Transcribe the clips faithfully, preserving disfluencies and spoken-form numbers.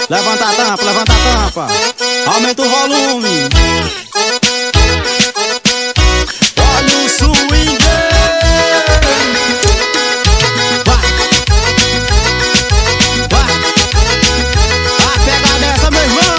Levanta a tampa, levanta a tampa. Aumenta o volume. Olha o swing. Vai, vai. A pegada é essa, meu irmão.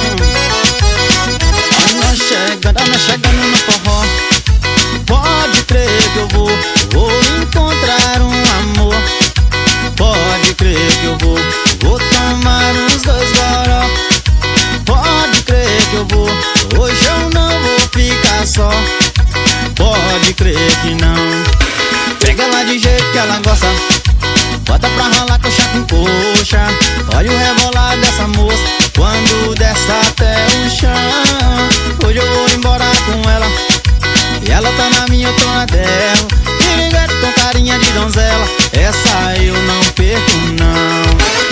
Olha chegando, olha chegando no forró. Pode crer que eu vou, vou encontrar um amor. Pode crer que eu vou, vou tomar uns dois goró. Pode crer que eu vou, hoje eu não vou ficar só. Pode crer que não. Pega ela de jeito que ela gosta. Bota pra rolar coxa com coxa. Olha o rebolar dessa moça quando desce até o chão. Hoje eu vou embora com ela e ela tá na minha, eu tô na dela. Piriguete com carinha de donzela, essa eu não perco não.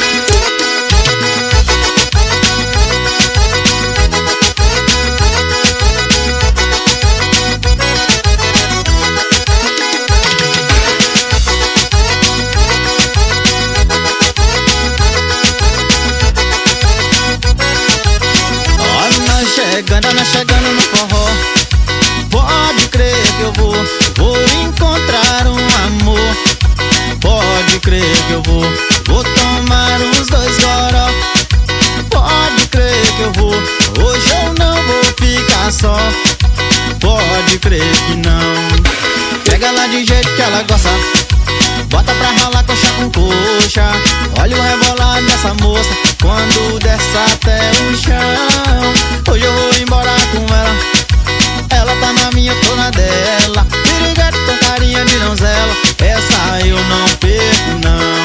Olha chegando, nós chegando no forró. Pode crer que eu vou, vou encontrar um amor. Pode crer que eu vou, vou tomar uns dois goró. Pode crer que eu vou, hoje eu não vou ficar só. Pode crer que não. Pega ela de jeito que ela gosta. Bota pra rolar coxa com coxa. Olha o rebolar dessa moça quando desce até o chão. Hoje eu vou embora com ela, ela tá na minha, eu tô na dela. Piriguete com carinha de donzela, essa eu não perco não.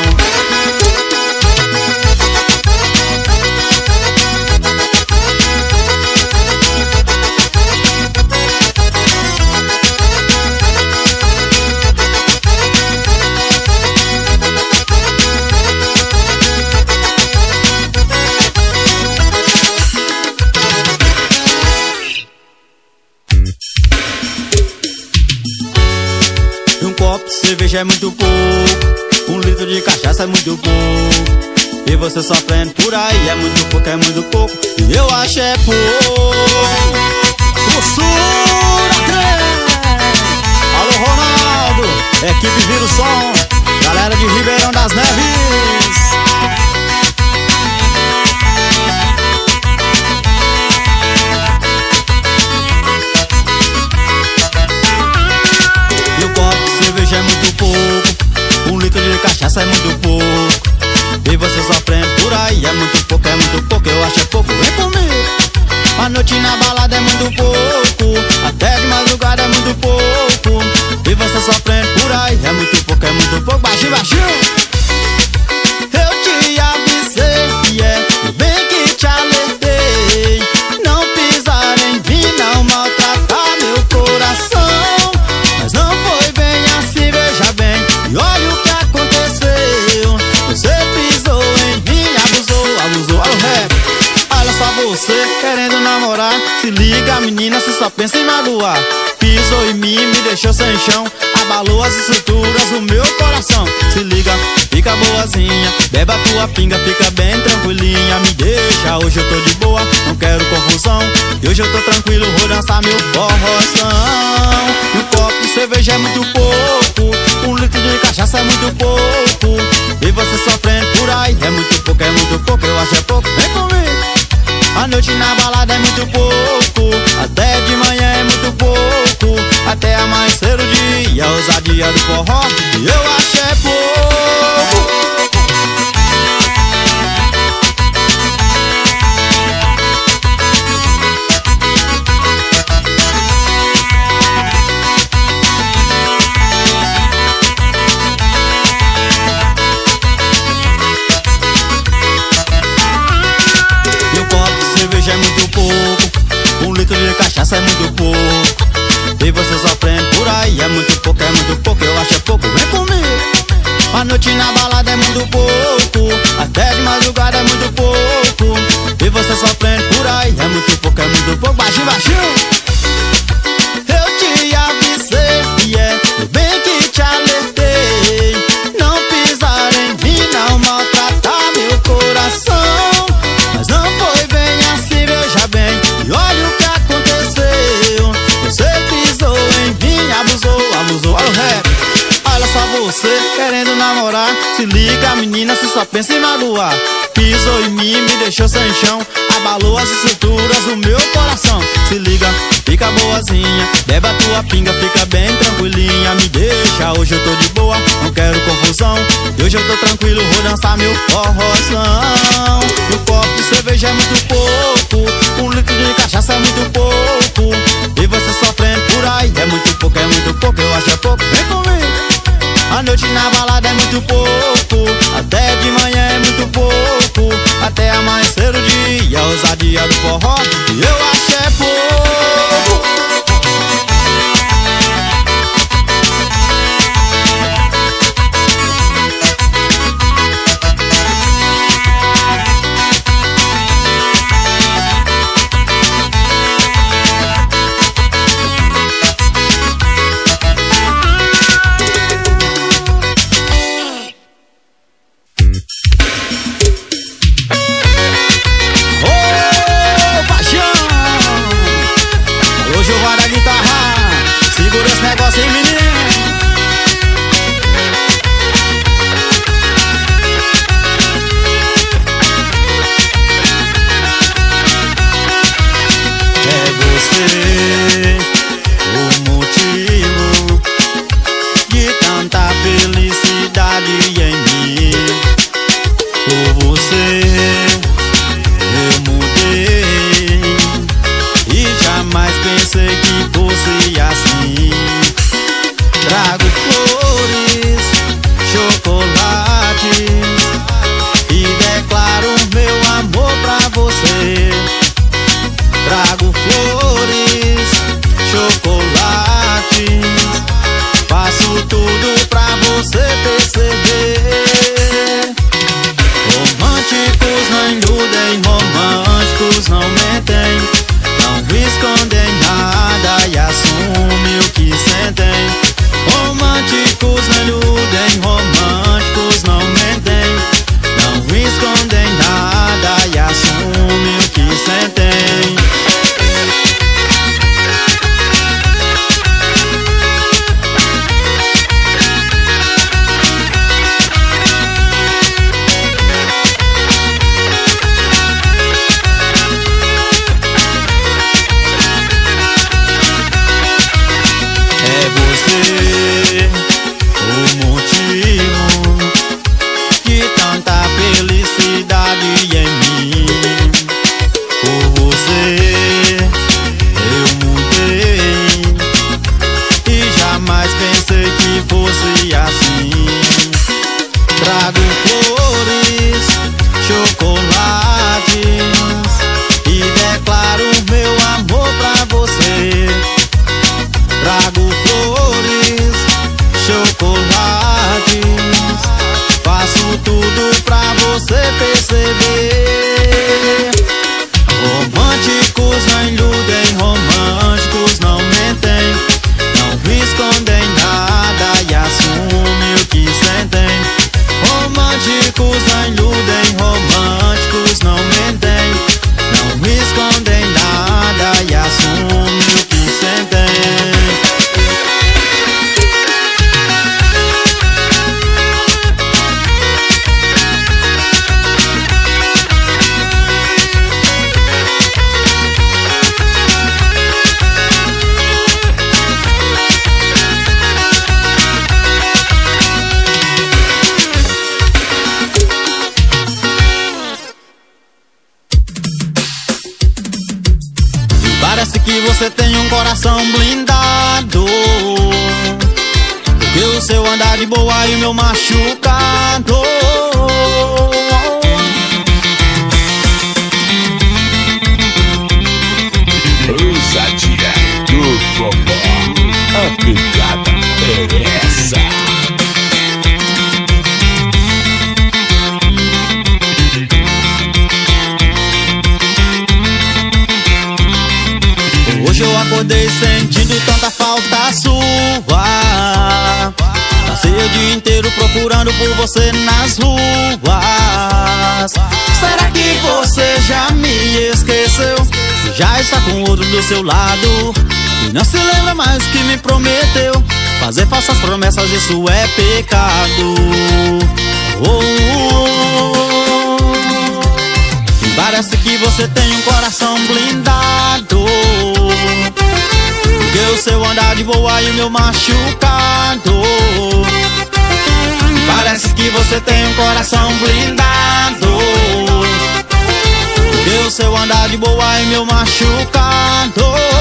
Um copo de cerveja é muito pouco, um litro de cachaça é muito pouco, e você sofrendo por aí é muito pouco, é muito pouco, e eu acho é pouco. Doçura trem. Alô Ronaldo, equipe Vira o Som, galera de Ribeirão das Neves. E um copo de cerveja é muito pouco, um litro de cachaça é muito pouco, e você sofrendo por aí é muito pouco, é muito pouco, eu acho é pouco, vem comigo. A noite na balada é muito pouco, até de madrugada é muito pouco, e você sofrendo por aí é muito pouco, é muito pouco, baixinho, baixinho. Eu te avisei, é, bem que te alertei, não pisar em mim, não maltratar meu coração. Mas não foi bem assim, veja bem, e olha o que aconteceu. Você pisou em mim, abusou, abusou, olha o rap. Olha só você querendo namorar, se liga menina, se só pensa em magoar. Pisou em mim, me deixou sem chão, abalou as estruturas do meu coração. Se liga, fica boazinha, beba tua pinga, fica bem tranquilinha. Me deixa, hoje eu tô de boa, não quero confusão, e hoje eu tô tranquilo, vou dançar meu forroção. Um copo de cerveja é muito pouco, um litro de cachaça é muito pouco, e você sofrendo por aí é muito pouco, é muito pouco, eu acho é pouco, vem comigo. A noite na balada é muito pouco, até de manhã é muito pouco, até amanhecer o dia, a ousadia do forró, e eu acho é pouco. Cerveja é muito pouco, um litro de cachaça é muito pouco, e você sofrendo por aí é muito pouco, é muito pouco, eu acho é pouco, vem comigo. A noite na balada é muito pouco, até de madrugada é muito pouco, e você sofrendo por aí é muito pouco, é muito pouco, baixinho, baixinho. Eu te avisei, yeah, bem que te alertei, não pisar em mim, não maltratar meu coração. querendo namorar. Se liga, menina, se só pensa em magoar. Pisou em mim, me deixou sem chão, abalou as estruturas do meu coração. Se liga, fica boazinha, bebe a tua pinga, fica bem tranquilinha. Me deixa, hoje eu tô de boa, não quero confusão. E hoje eu tô tranquilo, vou dançar meu forrozão. E um copo de cerveja é muito pouco, um litro de cachaça é muito pouco. E você sofrendo por aí, é muito pouco, é muito pouco, eu acho é pouco. Vem comigo. A noite na balada é muito pouco, até de manhã é muito pouco, até amanhecer o dia, a ousadia do forró, eu acho é pouco. Parece que você tem um coração blindado, porque o seu andar de boa e o meu machucado. Ousadia do forró, a picada é essa. Hoje eu acordei sentindo tanta falta sua. Passei o dia inteiro procurando por você nas ruas. Será que você já me esqueceu? Já está com outro do seu lado e não se lembra mais que me prometeu. Fazer falsas promessas, isso é pecado. Oh, oh, oh. Parece que você tem um coração blindado, porque o seu andar de boa e o meu machucado. Parece que você tem um coração blindado, porque o seu andar de boa e meu machucado.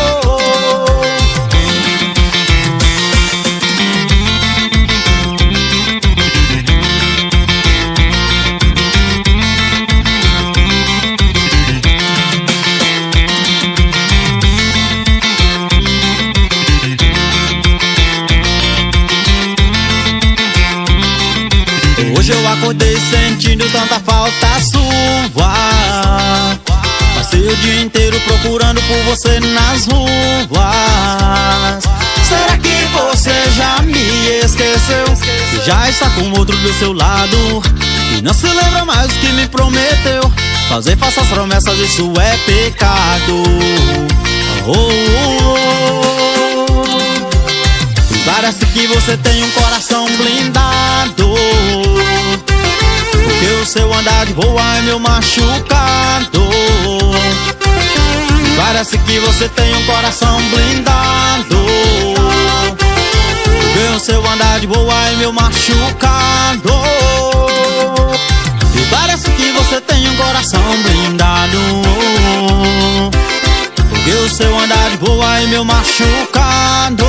Hoje eu acordei sentindo tanta falta sua. Passei o dia inteiro procurando por você nas ruas. Será que você já me esqueceu? E já está com outro do seu lado e não se lembra mais do que me prometeu. Fazer falsas promessas, isso é pecado. Oh, oh, oh. Parece que você tem um coração blindado, porque o seu andar de boa é meu machucado. Parece que você tem um coração blindado, porque o seu andar de boa é meu machucado. E parece que você tem um coração blindado, porque o seu andar de boa é meu machucado.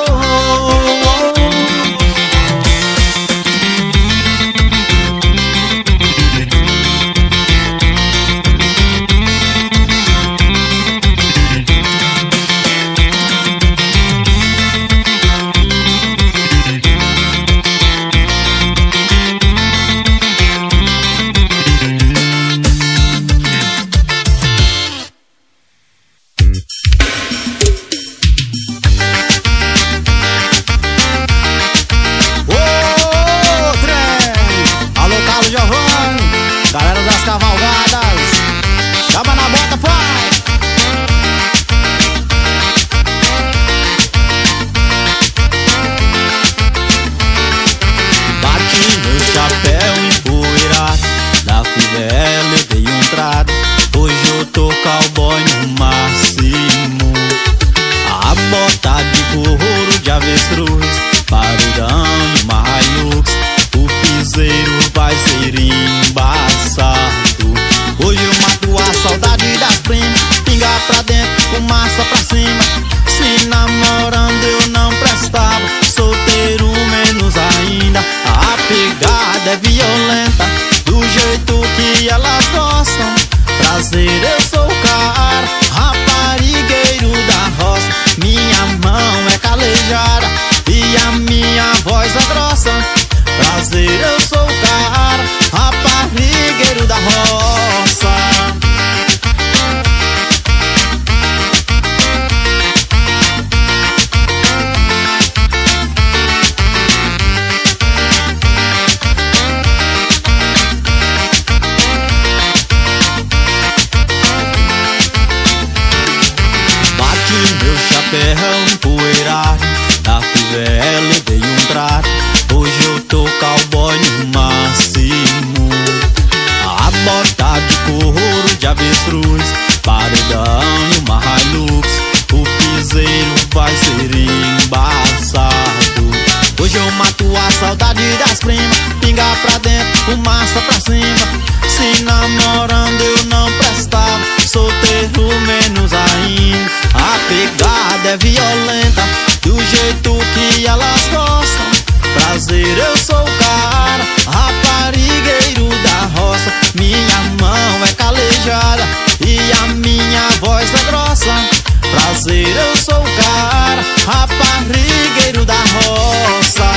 Cowboy no máximo, a bota de couro de avestruz, paredão numa Hilux, o piseiro vai ser embaçado. Hoje eu mato a saudade das primas, pinga pra dentro, fumaça pra cima. Se namorando eu não prestava, solteiro menos ainda. A pegada é violenta, do jeito que elas gostam. Prazer, eu sou o cara, raparigueiro da roça. Minha mão é calejada e a minha voz é grossa. Prazer, eu sou o cara, raparigueiro da roça. Chapéu empoeirado, da fivela levei um trato. Hoje eu tô cowboy no máximo, a bota de couro de avestruz, paredão numa Hilux, o piseiro vai ser embaçado. Hoje eu mato a saudade das primas, pinga pra dentro, fumaça pra cima. Se namorando eu não prestava, solteiro menos ainda. A pegada é violenta, do jeito que elas gostam. Prazer, eu sou o cara, raparigueiro da roça. Minha mão é calejada e a minha voz é grossa. Prazer, eu sou o cara, raparigueiro da roça.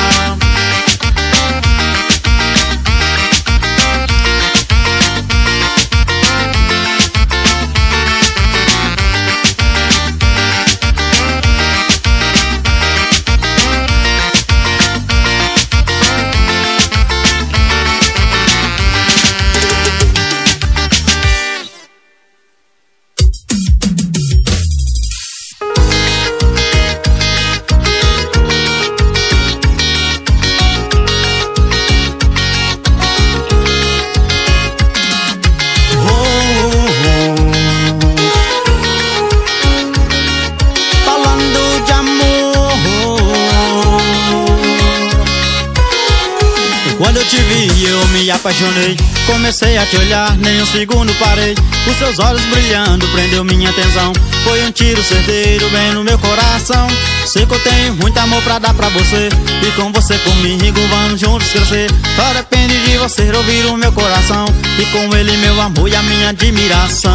vi eu me apaixonei, comecei a te olhar, nem um segundo parei. Os seus olhos brilhando prendeu minha atenção. Foi um tiro certeiro bem no meu coração. Sei que eu tenho muito amor pra dar pra você, e com você comigo vamos juntos crescer. Só depende de você ouvir o meu coração, e com ele meu amor e a minha admiração.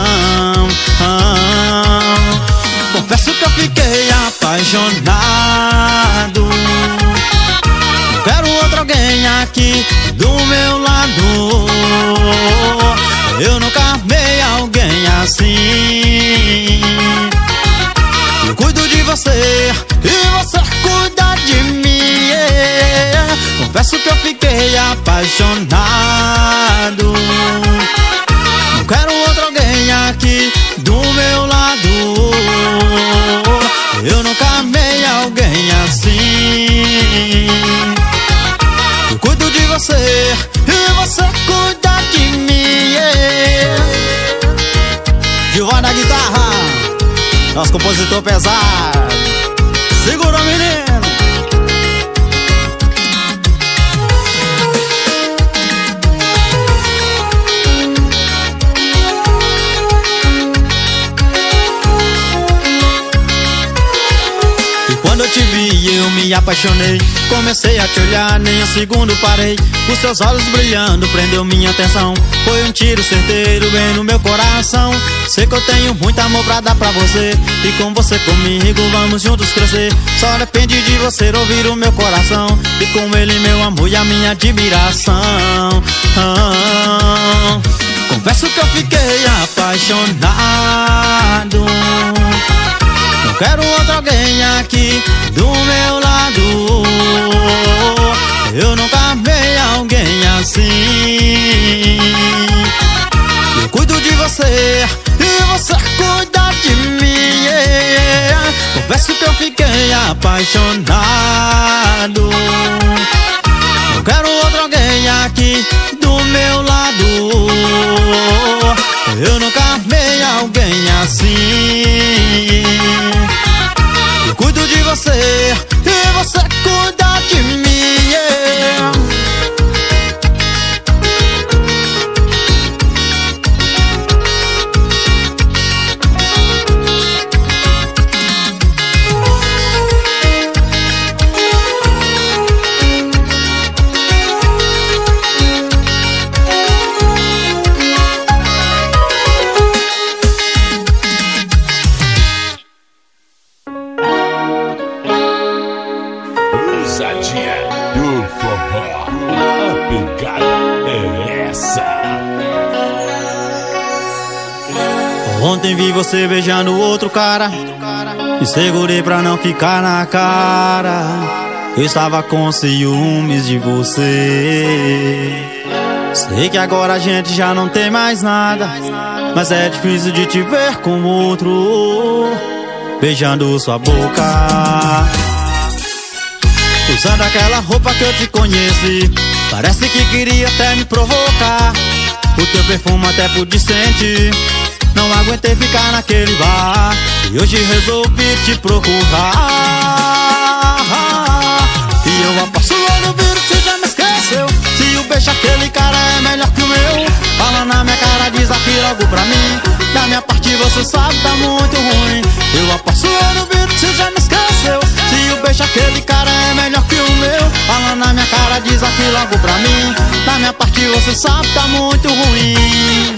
ah, Confesso que eu fiquei apaixonado. Não quero outro alguém aqui do meu lado. Eu nunca amei alguém assim. Eu cuido de você e você cuida de mim, yeah. Confesso que eu fiquei apaixonado. Não quero outro alguém aqui do meu lado. Eu nunca amei alguém assim. Eu cuido de você e você cuida de mim, yeah. Gilvan da guitarra, nosso compositor pesado. Segura, menino. Quando eu te vi eu me apaixonei, comecei a te olhar, nem um segundo parei. Os seus olhos brilhando prendeu minha atenção. Foi um tiro certeiro bem no meu coração. Sei que eu tenho muito amor pra dar pra você, e com você comigo vamos juntos crescer. Só depende de você ouvir o meu coração, e com ele meu amor e a minha admiração. ah, Confesso que eu fiquei apaixonado. Não quero outro alguém aqui do meu lado. Eu nunca amei alguém assim. Eu cuido de você e você cuida de mim, yeah. Confesso que eu fiquei apaixonado. Não quero outro alguém aqui do meu lado. Eu nunca amei alguém assim. Eu cuido de você e você cuida de mim, yeah. Ontem vi você beijando outro cara, me segurei pra não ficar na cara. Eu estava com ciúmes de você. Sei que agora a gente já não tem mais nada, mas é difícil de te ver com outro, beijando sua boca, usando aquela roupa que eu te conheci. Parece que queria até me provocar. O teu perfume até pude sentir. Não aguentei ficar naquele bar, e hoje resolvi te procurar. E eu aposto lá no vírus, você já me esqueceu. Se o beijo aquele cara é melhor que o meu, fala na minha cara, diz aqui logo pra mim. Da minha parte você sabe, tá muito ruim. Eu aposto lá no vírus, você já me esqueceu. Se o beijo aquele cara é melhor que o meu, fala na minha cara, diz aqui logo pra mim. Da minha parte você sabe, tá muito ruim.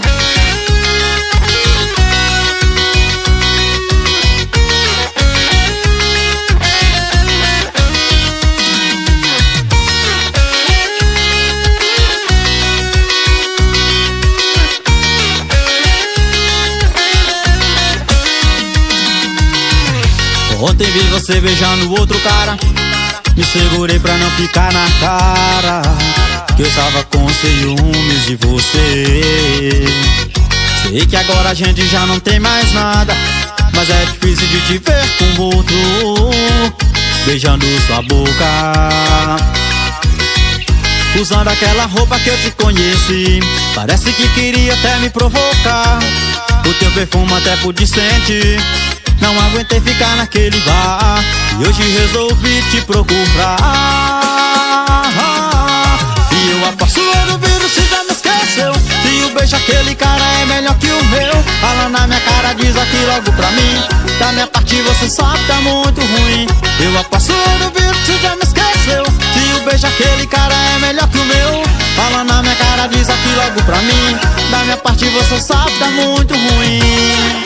Ontem vi você beijando outro cara, me segurei pra não ficar na cara, que eu estava com ciúmes de você. Sei que agora a gente já não tem mais nada, mas é difícil de te ver com outro, beijando sua boca, usando aquela roupa que eu te conheci. Parece que queria até me provocar. O teu perfume até pude sentir. Não aguentei ficar naquele bar, e hoje resolvi te procurar. E eu aposto fala na minha cara, diz aqui logo pra mim. Da minha parte você sabe, tá muito ruim. Eu aposto, eu duvido que você já me esqueceu. Se o beijo aquele cara é melhor que o meu, fala na minha cara, diz aqui logo pra mim. Da minha parte você sabe, tá muito ruim.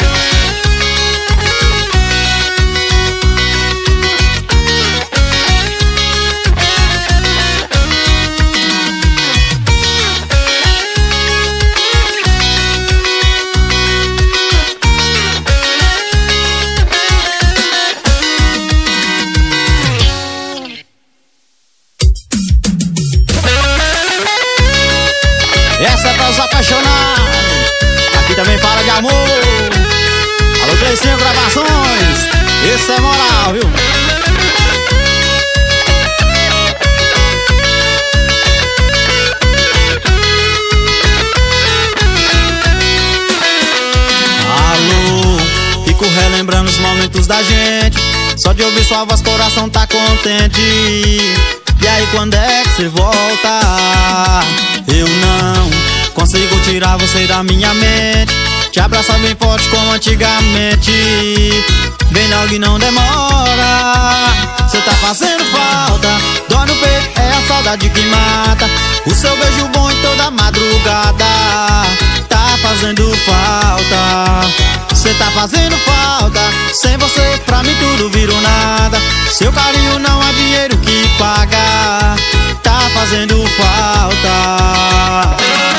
Essa é para os apaixonados. Aqui também fala de amor. Alô, Cleicinho Gravações. Esse é moral, viu? Alô, fico relembrando os momentos da gente. Só de ouvir sua voz, coração tá contente. E aí, quando é que você volta? Eu não consigo tirar você da minha mente. Te abraçar bem forte como antigamente. Bem logo e não demora. Cê tá fazendo falta. Dói no peito, é a saudade que mata. O seu beijo bom em toda madrugada tá fazendo falta. Cê tá fazendo falta. Sem você pra mim tudo virou nada. Seu carinho não há dinheiro que paga. Tá fazendo falta.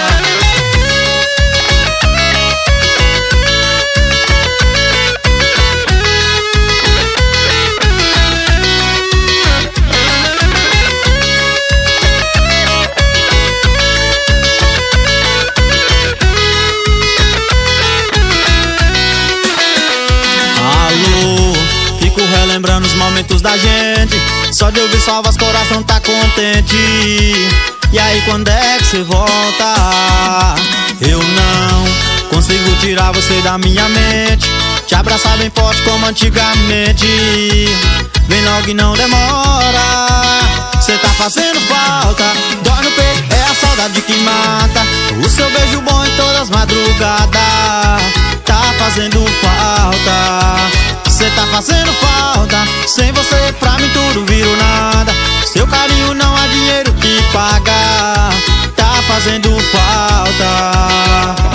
Lembrando os momentos da gente. Só de ouvir sua voz, coração tá contente. E aí, quando é que você volta? Eu não consigo tirar você da minha mente. Te abraçar bem forte como antigamente. Vem logo e não demora. Cê tá fazendo falta. Dói no peito, é a saudade que mata. O seu beijo bom em todas as madrugadas tá fazendo falta. Cê tá fazendo falta. Sem você pra mim tudo virou nada. Seu carinho não há dinheiro que paga. Tá fazendo falta.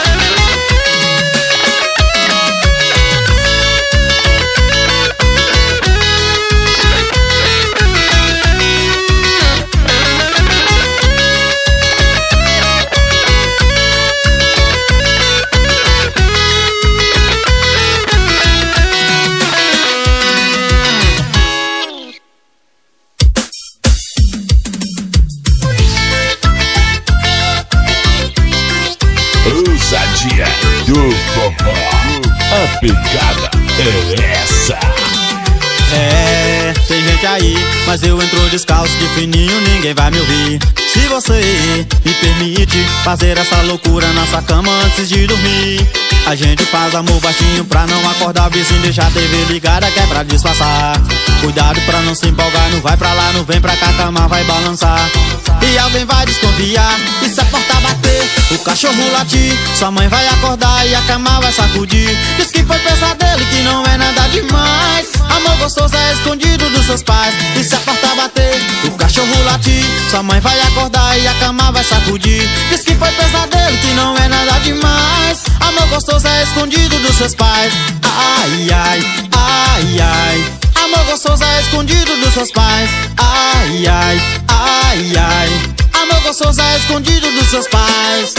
Ousadia do forró. A pegada é essa. É, tem gente aí, mas eu entro descalço de fininho, ninguém vai me ouvir. Se você me permite fazer essa loucura na sua cama antes de dormir, a gente faz amor baixinho pra não acordar o vizinho, deixar a T V ligada que é pra disfarçar. Cuidado pra não se empolgar, não vai pra lá, não vem pra cá, a cama vai balançar. E alguém vai desconfiar, e se a porta bater, o cachorro latir, sua mãe vai acordar e a cama vai sacudir. Diz que foi pesadelo e que não é nada demais. Amor gostoso é escondido dos seus pais. E se a porta bater, o cachorro latir, sua mãe vai acordar e a cama vai sacudir. Diz que foi pesadelo, que não é nada demais. Amor gostoso é escondido dos seus pais. Ai, ai, ai, ai. Amor gostoso é escondido dos seus pais. Ai, ai, ai, ai. Amor gostoso é escondido dos seus pais.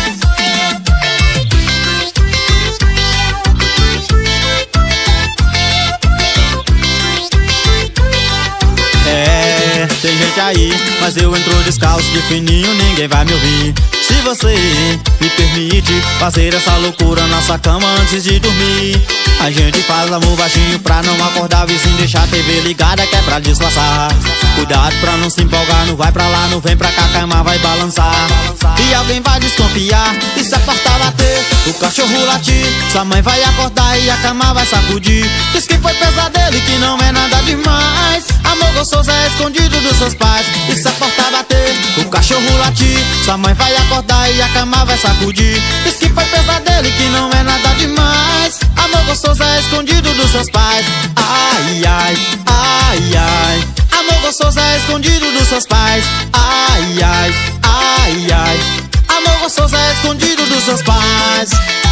É, tem gente aí, mas eu entro descalço de fininho, ninguém vai me ouvir. Se você me permite fazer essa loucura na sua cama antes de dormir, a gente faz amor baixinho pra não acordar o vizinho, deixar a T V ligada que é pra disfarçar. Cuidado pra não se empolgar, não vai pra lá, não vem pra cá, a cama vai balançar. E alguém vai desconfiar, e se a porta bater, o cachorro latir, sua mãe vai acordar e a cama vai sacudir. Diz que foi pesadelo e que não é nada demais. Amor gostoso é escondido dos seus pais. E se a porta bater, o cachorro latir, sua mãe vai acordar acordar e a cama vai sacudir. Diz que foi pesadelo e que não é nada demais. Amor gostoso é escondido dos seus pais. Ai, ai, ai, ai. Amor gostoso é escondido dos seus pais. Ai, ai, ai, ai. Amor gostoso é escondido dos seus pais.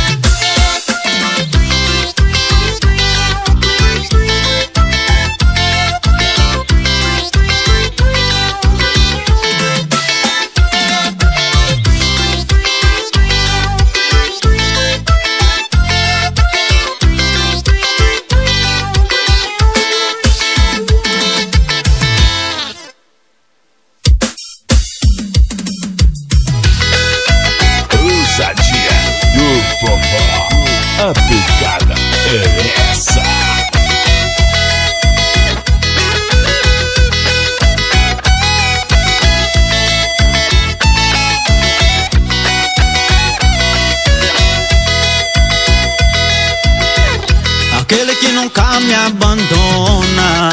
A pegada é essa. Aquele que nunca me abandona,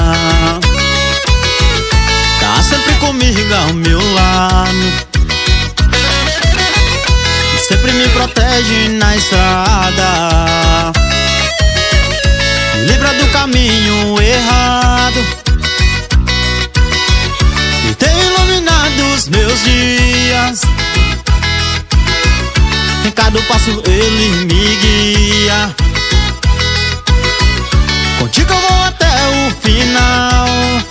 tá sempre comigo ao meu lado, sempre me protege na estrada, me livra do caminho errado e tem iluminado os meus dias. Em cada passo ele me guia, contigo eu vou até o final.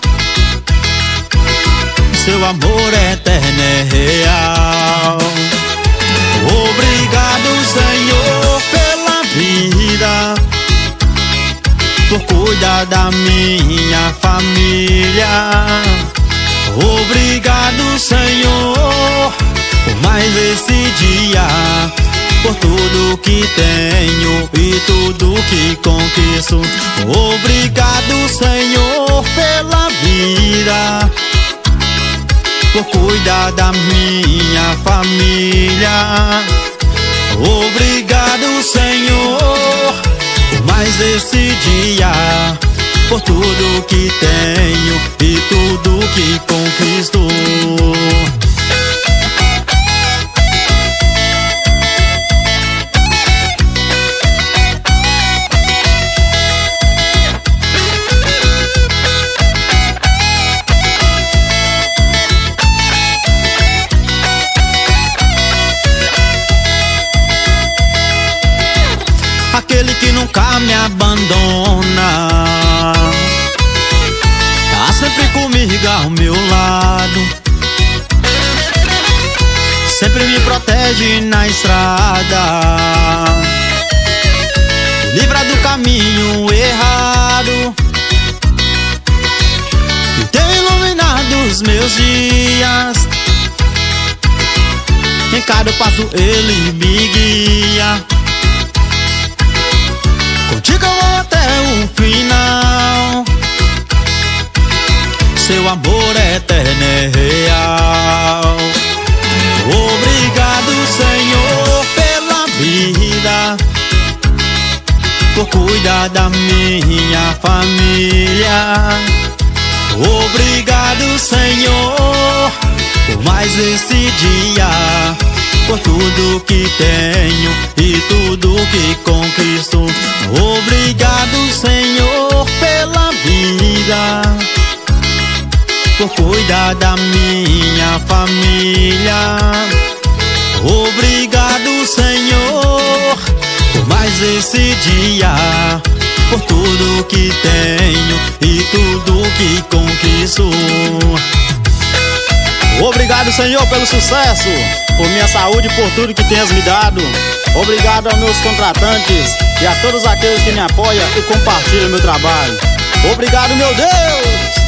Seu amor eterno é real. Obrigado, Senhor, pela vida, por cuidar da minha família. Obrigado, Senhor, por mais esse dia, por tudo que tenho e tudo que conquisto. Obrigado, Senhor, pela vida, por cuidar da minha família. Obrigado, Senhor, por mais esse dia, por tudo que tenho e tudo que conquisto. Aquele que nunca me abandona, tá sempre comigo ao meu lado, sempre me protege na estrada, me livra do caminho errado e tem iluminado os meus dias. Em cada passo ele me guia, contigo eu vou até o final. Seu amor eterno é real. Obrigado, Senhor, pela vida, por cuidar da minha família. Obrigado, Senhor, por mais esse dia, por tudo que tenho e tudo que conquisto. Obrigado, Senhor, pela vida, por cuidar da minha família. Obrigado, Senhor, por mais esse dia, por tudo que tenho e tudo que conquisto. Obrigado, Senhor, pelo sucesso, por minha saúde e por tudo que tens me dado. Obrigado aos meus contratantes e a todos aqueles que me apoiam e compartilham meu trabalho. Obrigado, meu Deus!